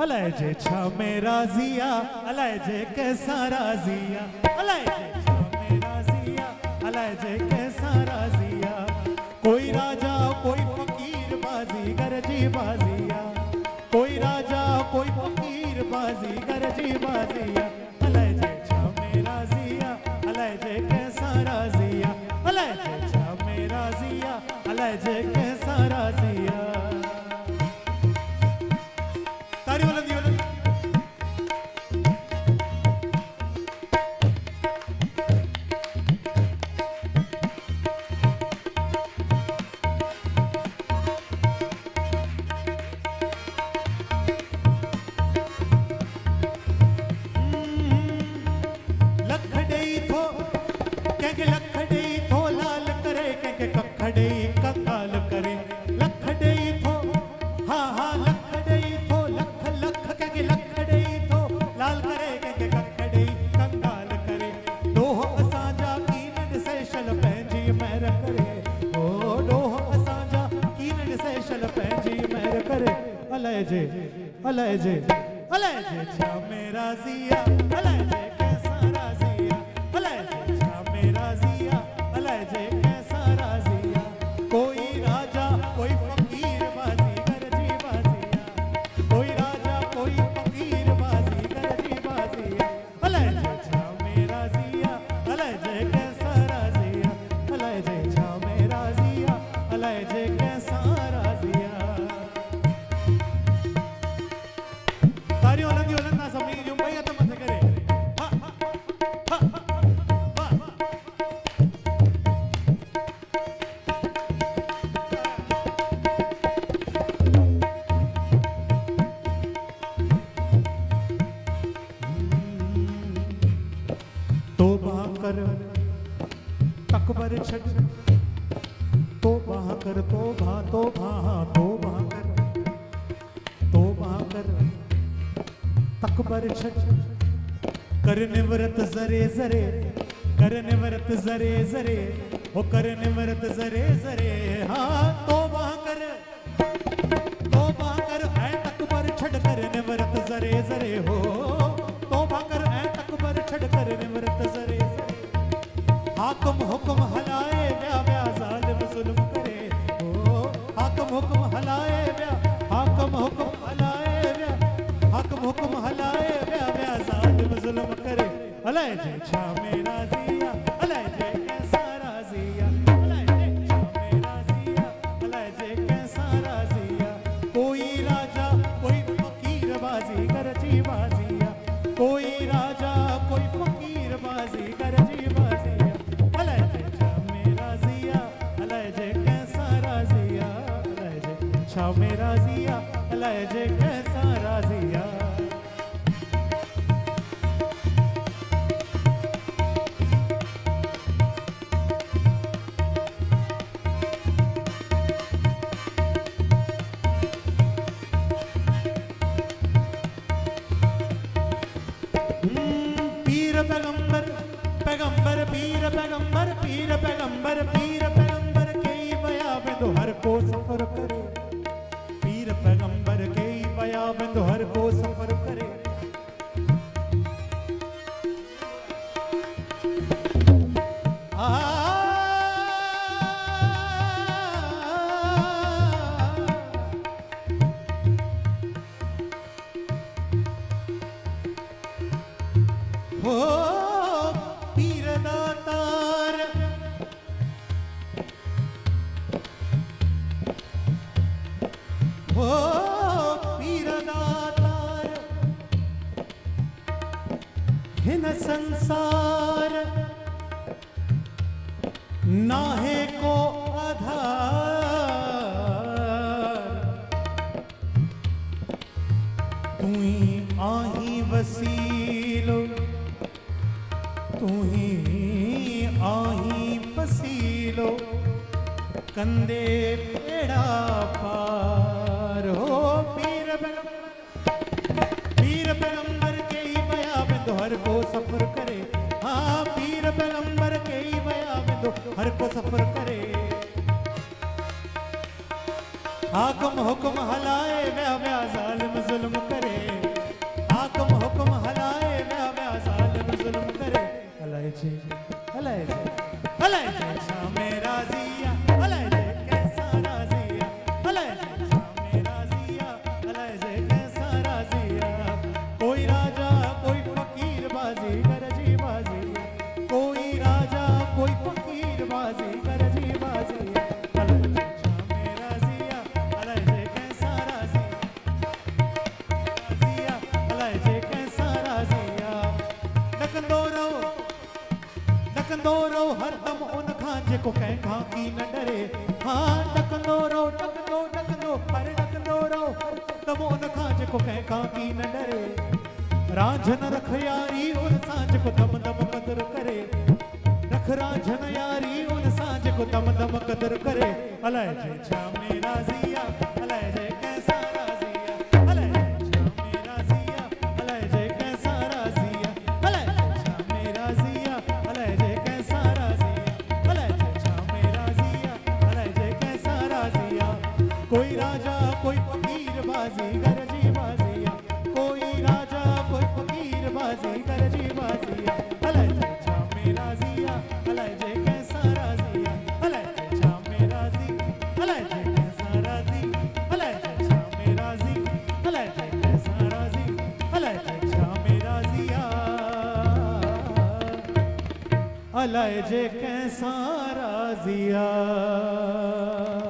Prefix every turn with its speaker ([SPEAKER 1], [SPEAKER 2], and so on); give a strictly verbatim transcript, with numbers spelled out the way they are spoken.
[SPEAKER 1] अलाए जे छा में राजिया, अलाए जे कैसा राजिया, अलाए जे छा में राजिया, अलाए जे कैसा राजिया। कोई राजा कोई फकीर बाजी गरजी बाजिया, कोई राजा कोई फकीर बाजी गरजी बाजिया। अलाए जे छा में राजिया, अलाए जे कैसा राजिया, अलाए जे छा में राजिया, अलाए जे कैसा राजिया। तारी बुलंदी बुलंदी अलाए जे अलाए जे अलाए जे छा में राजिया, अलाए जे कैसा राजिया, अलाए जे छा में राजिया, अलाए जे कैसा राजिया। कोई राजा कोई फकीर बाजी गरजी बाजिया, कोई राजा कोई फकीर बाजी गरजी बाजिया। अलाए जे छा में राजिया, अलाए जे कैसा राजिया, अलाए जे छा में राजिया, अलाए जे कैसा राजिया। तकबर छट तोबा कर तोबा तोबा तोबा कर तोबा कर तकबर छट कर निवृत जरे जरे कर निवृत जरे जरे हो कर निवृत जरे जरे। हाँ तोबा कर तोबा कर ऐ तकबर छट कर निवृत जरे जरे हो तोबा कर ऐ तकबर छट कर निवृत जरे जरे। हाकम हुक्म हलाए व्या व्या जालिम जुल्म करे ओ हाकम हुक्म हलाए व्या हाकम हुक्म हलाए व्या हाकम हुक्म हलाए व्या व्या जालिम जुल्म करे। अलाए जे छा में राजिया, अलाए जे कैसा राजिया, अलाए जे छा में राजिया, अलाए जे कैसा राजिया। कोई राजा कोई फकीर बाजी गरजी बाजिया, कोई राजा कोई फकीर बाजी गरजी बाजिया। अलाए जे छा में राजिया, अलाए जे कैसा राजिया, अलाए जे छा में राजिया, अलाए जे कैसा राजिया। पीर पैगंबर पैगंबर पीर पैगंबर पीर पैगंबर पीर पैगंबर के बया बिंदु हर को सफर करे, पीर पैगंबर के बया बिंदु हर को सफर करे। आ हो पीर दातार हो पीर दातार हिन संसार नाहे को आधार तू ही आही वसीलो तू ही आही वसीलो कंदे पेड़ा पार हो। पीर पैगंबर पीर पैगंबर के ही बया बिंदु हर को सफर करे। हाँ पीर पैगंबर के ही बया बिंदु हर को सफर करे। हाकम हुक्म हलाए व्या व्या जालिम जुल्म करे। को कंहिंखां की न डरे। हाँ डकंदो रहो डकंदो डकंदो अरे डकंदो रहो तमो उन खां जेको कंहिंखां की न डरे। रांझन रख यारी उन सां जेको दम दम क़दर करे। रख रांझन यारी उन सां जेको दम दम क़दर करे। अलाए जे छा में राज़िया अलाए जे कैसा राज़िया अलाए जे छा में राज़िया अलाए जे कैसा राज़िया अलाए जे छा में राज़िया अलाए जे कैसा राज़िया अलाए जे छा में राज़िया अलाए जे कैसा राज़िया। कोई राजा कोई फकीर बाज़ीगर जी बाज़िया कोई राजा कोई फकीर बाज़ीगर जी बाज़िया अलाए जे छा में राज़िया अलाए जे कैसा राज़िया अलाए जे छा में राज़ी अलाए जे कैसा राज़ी अलाए जे छा में राज़ी अलाए जे कैसा राज़ी अलाए जे छा में राज़िया अलाए जे कैसा राज़िया।